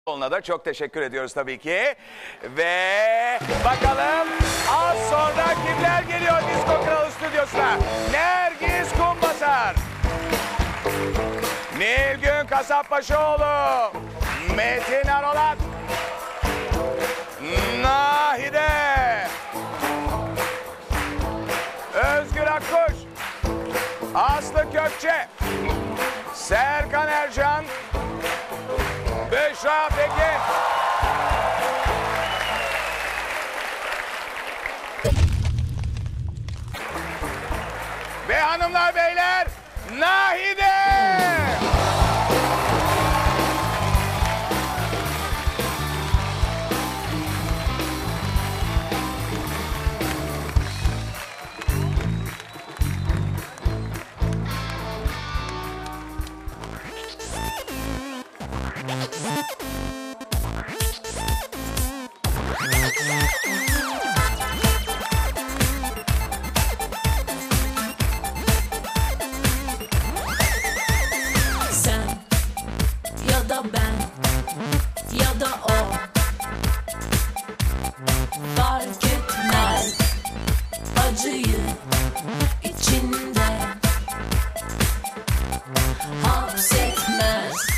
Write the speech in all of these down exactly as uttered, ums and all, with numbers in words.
Ona da çok teşekkür ediyoruz tabii ki. Ve bakalım az sonra kimler geliyor Disko Kralı stüdyosuna? Nergis Kumbasar, Nilgün Kasapbaşıoğlu, Metin Arolat, Nahide, Özgür Akkuş, Aslı Kökçe, Serkan Ercan, Büşra Pekin. Ve hanımlar beyler, Nahide. Sen ya da ben ya da o fark etmez, acıyı içinde hapsetmez.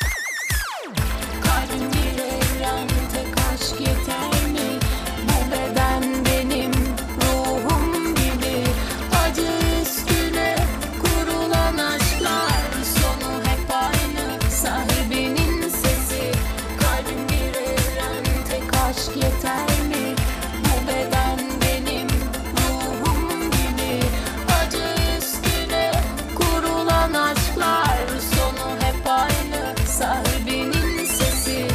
Kalbim bir evren, tek aşk yeter mi? Bu beden benim ruhum gibi. Acı üstüne kurulan aşklar, sonu hep aynı, sahibinin sesi. Kalbim bir evren, tek aşk yeter mi? Bu beden benim ruhum gibi. Acı üstüne kurulan aşklar, sonu hep aynı, sahibinin sesi.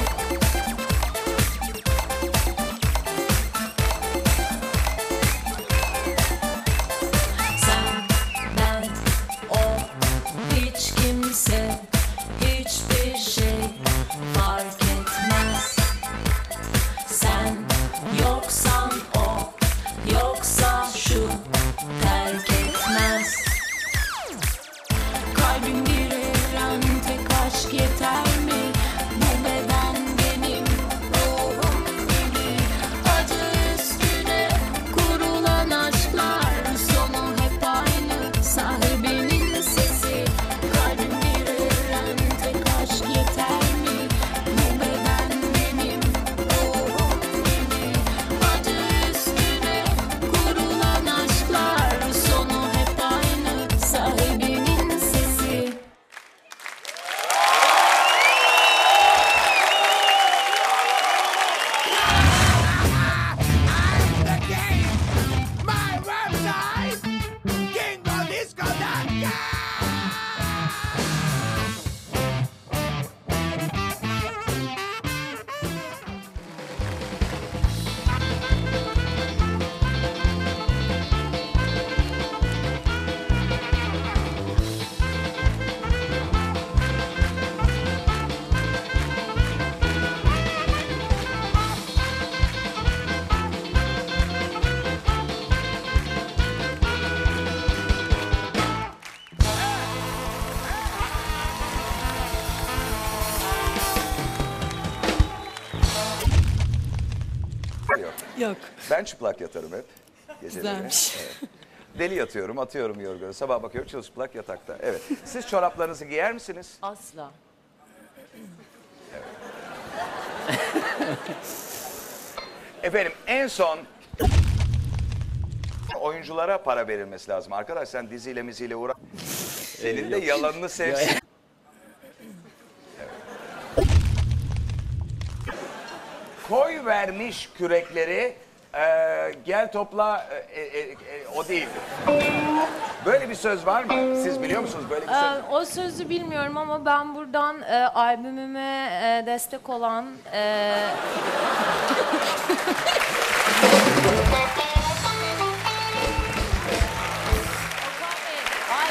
Sen, ben, o, hiç kimse, hiçbir şey fark etmez. Sen yoksan o, yoksa şu, terk etmez. Kalbim bir evren, tek aşk yeter mi? Bu beden benim ruhum gibi. Acı üstüne kurulan aşklar, sonu hep aynı, sahibinin sesi. Kalbim bir evren, tek aşk yeter mi? Bu beden benim ruhum gibi. Acı üstüne kurulan aşklar, sonu hep aynı, sahibinin sesi. My website, kingo disco dot com. Yok. Yok. Ben çıplak yatarım hep. Geceleri. Güzelmiş. Evet. Deli yatıyorum, atıyorum yorganı. Sabah bakıyorum çırılçıplak yatakta. Evet. Siz çoraplarınızı giyer misiniz? Asla. Efendim en son oyunculara para verilmesi lazım. Arkadaş sen diziyle miziyle uğraş. Senin de yalanını sevsin. Evet. Koy vermiş kürekleri e, gel topla e, e, e, o değil. Böyle bir söz var mı? Siz biliyor musunuz böyle bir söz? Ee, o sözü bilmiyorum ama ben buradan e, albümüme e, destek olan e, Ay.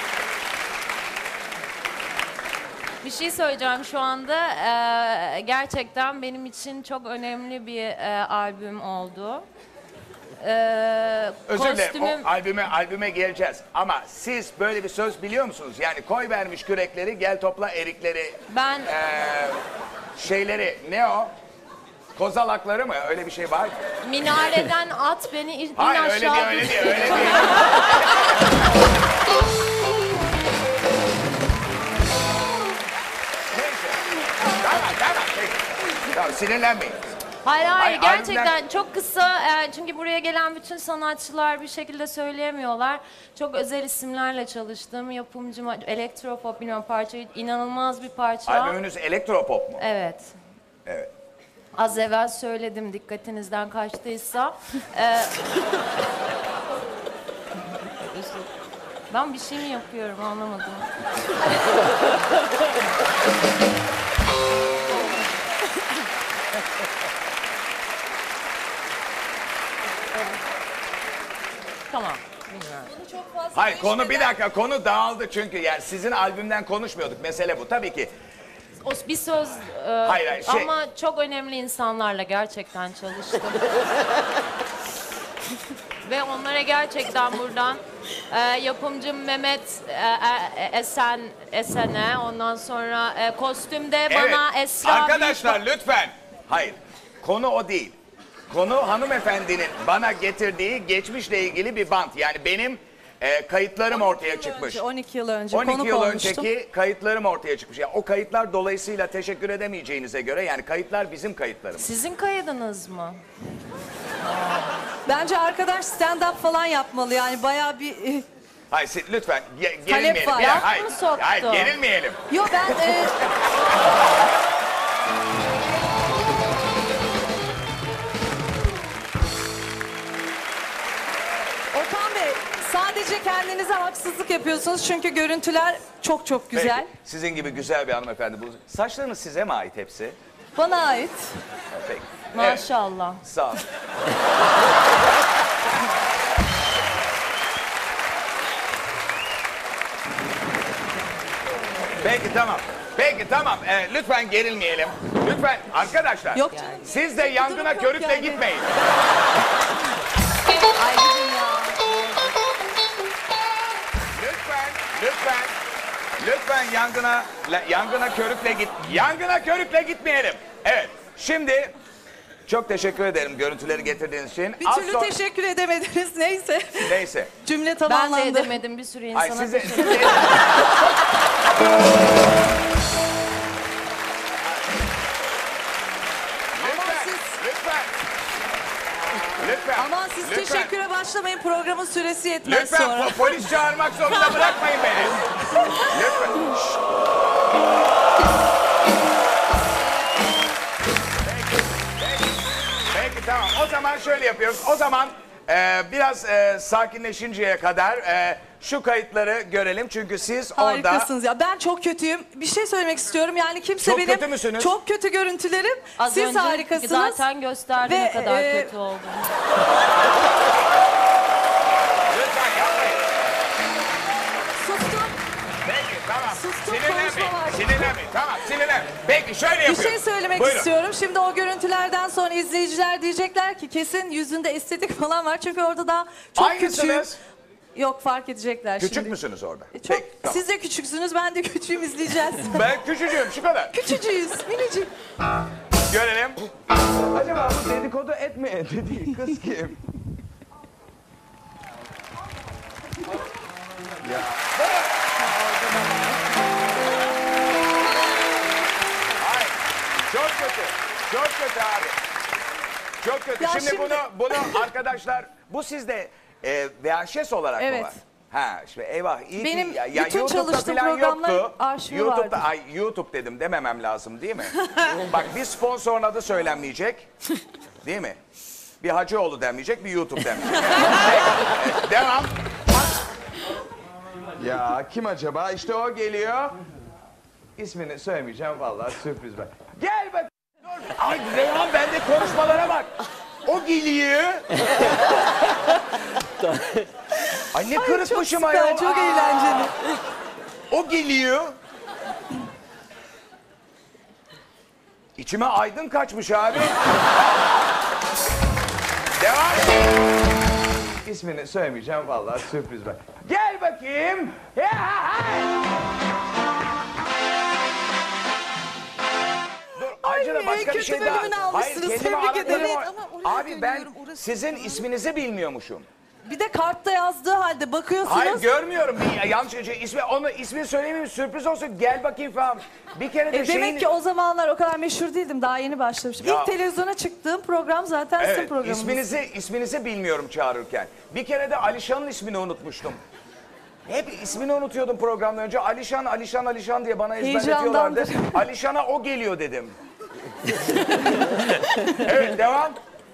Bir şey söyleyeceğim şu anda. Ee, gerçekten benim için çok önemli bir e, albüm oldu. Ee, Özür dilerim. kostümüm... O albüme albüme geleceğiz. Ama siz böyle bir söz biliyor musunuz? Yani koy vermiş kürekleri, gel topla erikleri. Ben Ee, şeyleri ne o? Kozalakları mı? Öyle bir şey var mı? Minareden at beni in Hayır aşağı. öyle değil, öyle değil, öyle değil. Neyse. Tamam, tamam. Peki. Tamam, sinirlenmeyin. Hayır hayır Hayır, gerçekten albümden- çok kısa e, çünkü buraya gelen bütün sanatçılar bir şekilde söyleyemiyorlar. Çok özel isimlerle çalıştım. Yapımcım elektropop bilmem parça inanılmaz bir parça. Albümünüz elektropop mu? Evet. Evet. Az evvel söyledim dikkatinizden kaçtıysa. Ee, ben bir şey mi yapıyorum anlamadım. Tamam. Bilmiyorum. Hayır konu bir dakika konu dağıldı çünkü yani sizin albümden konuşmuyorduk mesele bu tabii ki. O bir söz e, Hayır, hayır, şey- ama çok önemli insanlarla gerçekten çalıştım. Ve onlara gerçekten buradan e, yapımcım Mehmet e, e, Esen Esen'e ondan sonra e, kostümde bana Esra Arkadaşlar lütfen. Hayır konu o değil. Konu hanımefendinin bana getirdiği geçmişle ilgili bir bant. Yani benim e, kayıtlarım ortaya çıkmış. Önce, on iki yıl önce on iki konuk yıl olmuştum. önceki kayıtlarım ortaya çıkmış. Yani o kayıtlar dolayısıyla teşekkür edemeyeceğinize göre yani kayıtlar bizim kayıtlarımız. Sizin kaydınız mı? Bence arkadaş stand-up falan yapmalı yani bayağı bir... e, Hayır siz lütfen ge- gerilmeyelim. var. Bir dakika, Laf hayır, mı soktu? hayır gerilmeyelim. Yo ben... e, Okan Bey sadece kendinize haksızlık yapıyorsunuz çünkü görüntüler çok çok güzel. Peki, sizin gibi güzel bir hanımefendi. Bu saçlarınız size mi ait hepsi? Bana ait. Peki. Evet, Maşallah. sağ olun. Peki tamam. Peki tamam. Ee, lütfen gerilmeyelim. Lütfen arkadaşlar. Yok canım. Siz de yangına yok körükle yani. gitmeyin. Ay gidin ya. Lütfen, lütfen. Lütfen yangına la- yangına körükle git. Yangına körükle gitmeyelim. Evet. Şimdi çok teşekkür ederim görüntüleri getirdiğiniz için. Bir Az türlü sonra- teşekkür edemediniz neyse. Neyse. Cümle Ben de tamamlandı. edemedim bir sürü insana. Ay size, teşekkür- size- lütfen, siz- lütfen. Lütfen. Aman siz lütfen. teşekküre başlamayın programın süresi yetmez Lütfen sonra. po- polis çağırmak zorunda bırakmayın beni. Lütfen. Şşt. Peki, peki. Peki tamam. O zaman şöyle yapıyoruz. O zaman e, biraz e, sakinleşinceye kadar e, şu kayıtları görelim. Çünkü siz orada... Harikasınız ya. Ben çok kötüyüm. Bir şey söylemek istiyorum. Yani kimse Çok benim kötü müsünüz? çok kötü görüntülerim. Az Siz önce harikasınız. zaten gösterdi Ve, ne kadar e, kötü olduğunu. Lütfen yapmayın. Sustum. Peki tamam. Sustum, Sinirlenmeyin. konuşma var. Sinirlenmeyin. Tamam sinirlenmeyin. Peki şöyle Bir yapıyoruz. şey söylemek Buyurun. istiyorum. Şimdi o görüntülerden sonra izleyiciler diyecekler ki kesin yüzünde estetik falan var. Çünkü orada daha çok küçüğüm. Hangisiniz? Yok fark edecekler Küçük şimdi. müsünüz orada? E, Çok, Peki, tamam. Siz de küçüksünüz, ben de küçüğüm, izleyeceğiz. Ben küçücüğüm şu kadar. Küçücüğüz, minicik. Görelim. Acaba bu dedikodu etmeyen dediği kız kim? Hayır. Çok kötü. Çok kötü abi. Çok kötü. Ya şimdi, şimdi- bunu bunu arkadaşlar bu sizde e, V H S olarak mı Evet. var? Ha işte eyvah iyi Benim ki ya, ya bütün YouTube'da çalıştığım falan programların yoktu. arşivi YouTube'da vardı. ay YouTube dedim dememem lazım değil mi? Bak bir sponsorun adı söylenmeyecek. Değil mi? Bir Hacıoğlu denmeyecek, bir YouTube denmeyecek. Peki, devam. Ya kim acaba? İşte o geliyor. İsmini söylemeyeceğim vallahi sürpriz ben. Gel bak. Dur. Ay Reyhan bende konuşmalara bak. O geliyor. Ay ne Çok kırıkmışım süper, ayol. çok Aa, eğlenceli. O geliyor. İçime aydın kaçmış abi. Devam. İsmini söylemeyeceğim vallahi sürpriz ben. Gel bakayım. Ya, hay. Dur, ay en başka bir kötü şey daha. bölümünü Hayır almışsınız. kendimi Tebrik anlatmadım ederim. ama- Evet, ama oraya Abi ben dönüyorum, orası sizin değil. isminizi bilmiyormuşum. Bir de kartta yazdığı halde bakıyorsunuz. Hayır görmüyorum. Bir, yanlış şey, ismi, onu ismini söylemeyeyim sürpriz olsun. Gel bakayım falan. Bir kere de E şeyin... demek ki o zamanlar o kadar meşhur değildim. Daha yeni başlamıştım. Ya- İlk televizyona çıktığım program zaten sizin Evet, programınız. isminizi, isminizi bilmiyorum çağırırken. Bir kere de Alişan'ın ismini unutmuştum. Hep ismini unutuyordum programdan önce. Alişan, Alişan, Alişan diye bana ezberletiyorlardı. Heyecandandır. Alişan'a o geliyor dedim. Evet, devam.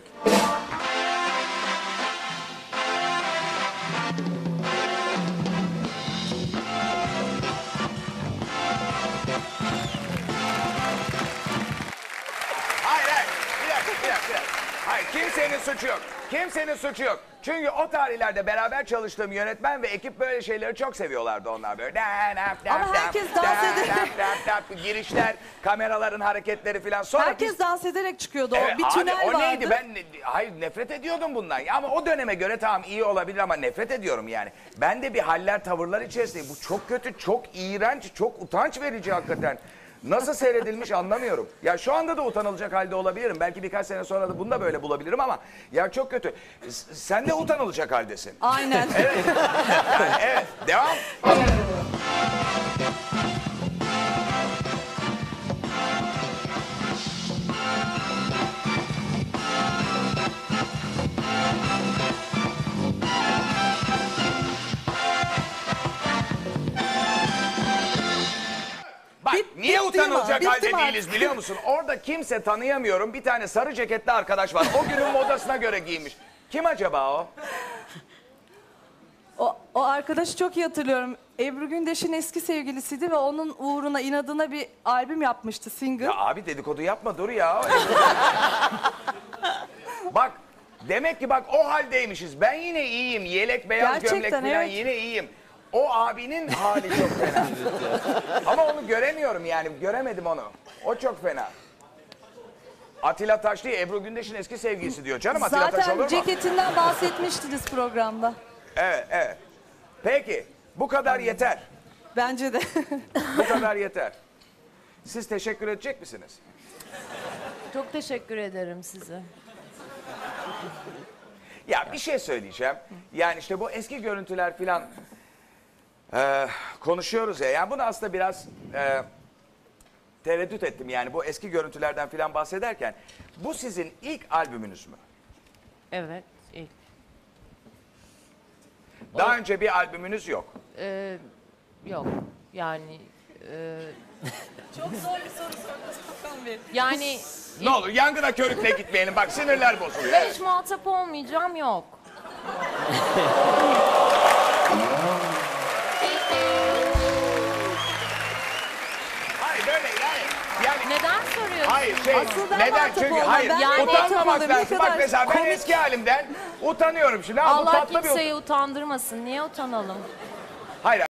Hayır, hayır. Bir dakika, bir dakika, bir dakika. Hayır, kimsenin suçu yok. Kimsenin suçu yok. Çünkü o tarihlerde beraber çalıştığım yönetmen ve ekip böyle şeyleri çok seviyorlardı onlar böyle. Ama herkes dans ederek- Girişler, kameraların hareketleri falan. Sonra Herkes biz- dans ederek çıkıyordu. Evet, o bir abi, tünel o vardı. neydi? Ben hayır nefret ediyordum bundan. Ya ama o döneme göre tamam iyi olabilir ama nefret ediyorum yani. Ben de bir haller, tavırlar içerisindeyim. Bu çok kötü, çok iğrenç, çok utanç verici hakikaten. Nasıl seyredilmiş anlamıyorum. Ya şu anda da utanılacak halde olabilirim. Belki birkaç sene sonra da bunu da böyle bulabilirim ama ya çok kötü. S- Sen de utanılacak haldesin. Aynen. Yani evet, devam. Bak Bit- niye bittim utanılacak ama, halde bittim değiliz artık. biliyor musun? Orada kimse tanıyamıyorum. Bir tane sarı ceketli arkadaş var. O günün modasına göre giymiş. Kim acaba o? O, o arkadaşı çok iyi hatırlıyorum. Ebru Gündeş'in eski sevgilisiydi ve onun uğruna inadına bir albüm yapmıştı, single. Ya abi dedikodu yapma dur ya. Bak demek ki bak o haldeymişiz. Ben yine iyiyim. Yelek, beyaz Gerçekten, gömlek falan evet. yine iyiyim. O abinin hali çok fena. Ama onu göremiyorum yani. Göremedim onu. O çok fena. Atilla Taş değil, Ebru Gündeş'in eski sevgilisi diyor. Canım Atilla Taş olur Zaten mu? ceketinden bahsetmiştiniz programda. Evet, evet. Peki, bu kadar yeter. Bence de. Bu kadar yeter. Siz teşekkür edecek misiniz? Çok teşekkür ederim size. Ya bir şey söyleyeceğim. Yani işte bu eski görüntüler filan eee, konuşuyoruz ya. Yani bunu aslında biraz eee, tereddüt ettim. Yani bu eski görüntülerden filan bahsederken. Bu sizin ilk albümünüz mü? Evet, ilk. Daha önce bir albümünüz yok. Ee, yok, yani... E, Çok zor bir soru sordunuz. yani Ne olur yangına körükle gitmeyelim. Bak sinirler bozuluyor. hiç muhatap olmayacağım, yok. Hayır böyle yani. Yani Neden soruyorsun? hayır şey Asıl ben neden muhatap çünkü olmam. hayır Ben Yani- utanmamak muhatap olayım. Ne lazım. Bak kadar mesela ben komik. eski halimden utanıyorum şimdi. Ha, bu Allah tatlı bir kimseyi utandırmasın. Niye utanalım? Hayır